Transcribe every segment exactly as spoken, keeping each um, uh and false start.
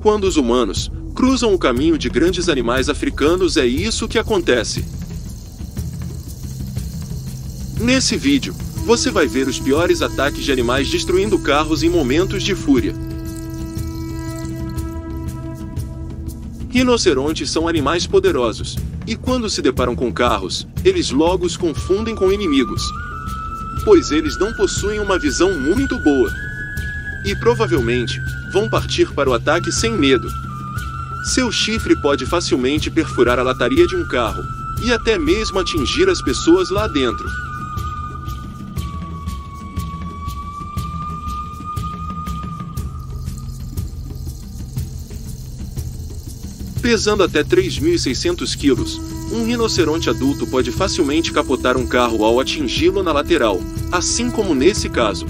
Quando os humanos cruzam o caminho de grandes animais africanos, é isso que acontece. Nesse vídeo, você vai ver os piores ataques de animais destruindo carros em momentos de fúria. Rinocerontes são animais poderosos, e quando se deparam com carros, eles logo os confundem com inimigos, pois eles não possuem uma visão muito boa. E provavelmente, vão partir para o ataque sem medo. Seu chifre pode facilmente perfurar a lataria de um carro, e até mesmo atingir as pessoas lá dentro. Pesando até três mil e seiscentos quilos, um rinoceronte adulto pode facilmente capotar um carro ao atingi-lo na lateral, assim como nesse caso.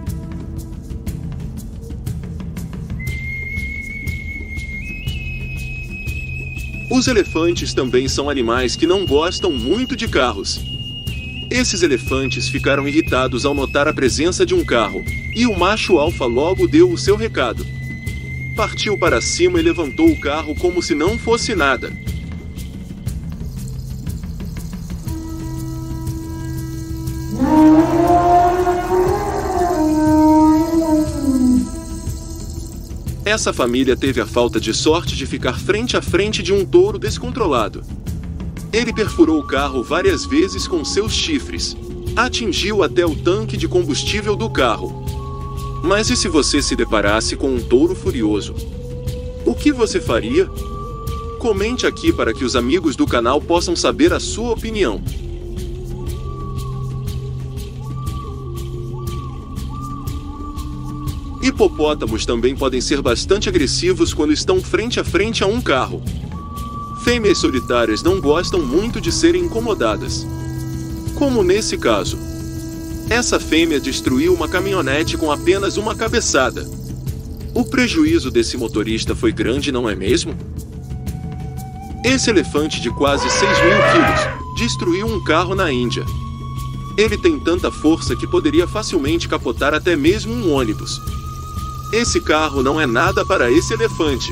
Os elefantes também são animais que não gostam muito de carros. Esses elefantes ficaram irritados ao notar a presença de um carro, e o macho alfa logo deu o seu recado. Partiu para cima e levantou o carro como se não fosse nada. Essa família teve a falta de sorte de ficar frente a frente de um touro descontrolado. Ele perfurou o carro várias vezes com seus chifres. Atingiu até o tanque de combustível do carro. Mas e se você se deparasse com um touro furioso? O que você faria? Comente aqui para que os amigos do canal possam saber a sua opinião. Hipopótamos também podem ser bastante agressivos quando estão frente a frente a um carro. Fêmeas solitárias não gostam muito de serem incomodadas. Como nesse caso. Essa fêmea destruiu uma caminhonete com apenas uma cabeçada. O prejuízo desse motorista foi grande, não é mesmo? Esse elefante de quase seis mil quilos destruiu um carro na Índia. Ele tem tanta força que poderia facilmente capotar até mesmo um ônibus. Esse carro não é nada para esse elefante.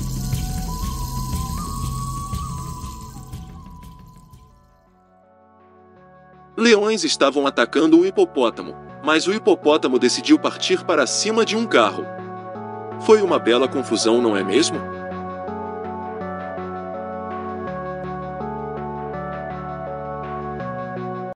Leões estavam atacando o hipopótamo, mas o hipopótamo decidiu partir para cima de um carro. Foi uma bela confusão, não é mesmo?